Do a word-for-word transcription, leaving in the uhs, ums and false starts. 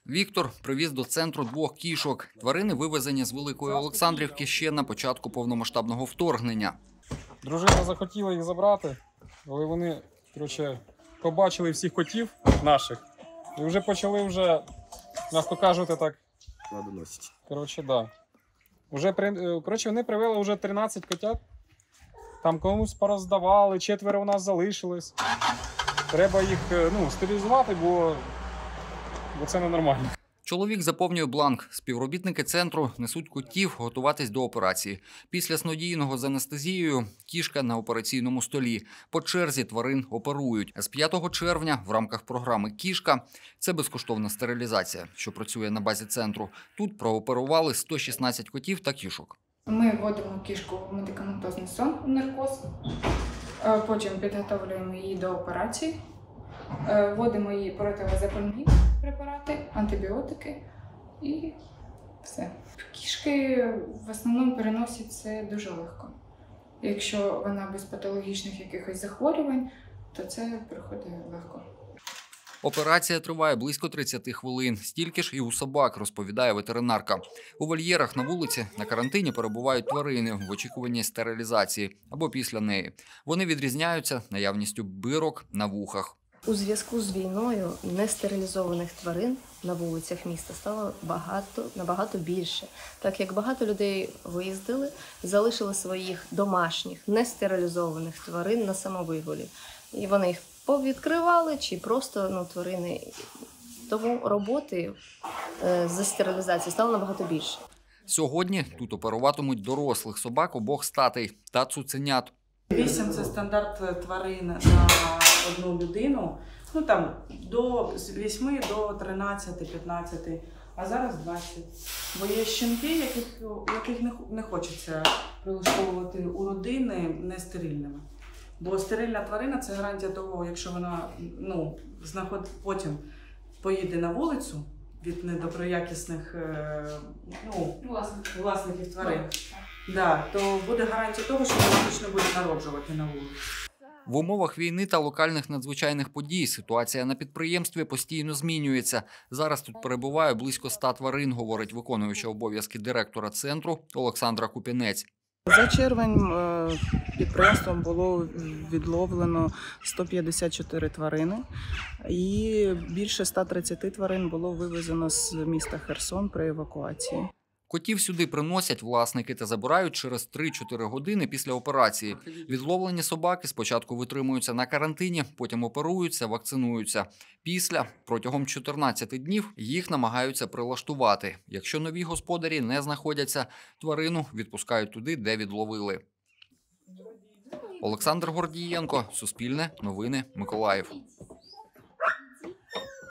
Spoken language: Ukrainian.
Віктор привіз до центру двох кішок. Тварини вивезені з Великої Олександрівки ще на початку повномасштабного вторгнення. Дружина захотіла їх забрати, але вони, коротше, побачили всіх котів наших і вже почали, вже, м'яко кажучи, так, коротше, да. Вже, коротше, вони привели вже тринадцять котят, там комусь пороздавали, четверо у нас залишилось. Треба їх, ну, стерилізувати, бо, бо це ненормально. Чоловік заповнює бланк. Співробітники центру несуть котів готуватись до операції. Після снодійного з анестезією кішка на операційному столі. По черзі тварин оперують. З п'ятого червня в рамках програми «Кішка» – це безкоштовна стерилізація, що працює на базі центру. Тут прооперували сто шістнадцять котів та кішок. Ми вводимо кішку в медикаментозний сон, в наркоз, потім підготовлюємо її до операції, вводимо її противозапальні препарати, антибіотики і все. Кішки в основному переносять це дуже легко. Якщо вона без патологічних якихось захворювань, то це проходить легко. Операція триває близько тридцяти хвилин. Стільки ж і у собак, розповідає ветеринарка. У вольєрах на вулиці на карантині перебувають тварини в очікуванні стерилізації або після неї. Вони відрізняються наявністю бирок на вухах. У зв'язку з війною нестерилізованих тварин на вулицях міста стало багато, набагато більше. Так як багато людей виїздили, залишили своїх домашніх нестерилізованих тварин на самовигулі. І вони їх повідкривали чи просто ну, тварини. Тому роботи е, з стерилізації стало набагато більше. Сьогодні тут оперуватимуть дорослих собак обох статей та цуценят. Вісім – це стандарт тварин на одну людину, ну там до з вісьми до тринадцяти п'ятнадцяти, а зараз двадцять. Бо є щенки, яких, яких не, не хочеться прилаштовувати у родини нестерильними. Бо стерильна тварина – це гарантія того, якщо вона ну, знаход... потім поїде на вулицю від недоброякісних ну, власників, власників тварин, да, то буде гарантія того, що вони точно будуть народжувати на вулиці. В умовах війни та локальних надзвичайних подій ситуація на підприємстві постійно змінюється. Зараз тут перебуває близько ста тварин, говорить виконуюча обов'язки директора центру Олександра Купінець. За червень підприємством було відловлено сто п'ятдесят чотири тварини і більше ста тридцяти тварин було вивезено з міста Херсон при евакуації. Котів сюди приносять власники та забирають через три-чотири години після операції. Відловлені собаки спочатку витримуються на карантині, потім оперуються, вакцинуються. Після, протягом чотирнадцяти днів, їх намагаються прилаштувати. Якщо нові господарі не знаходяться, тварину відпускають туди, де відловили. Олександр Гордієнко, Суспільне, Новини, Миколаїв.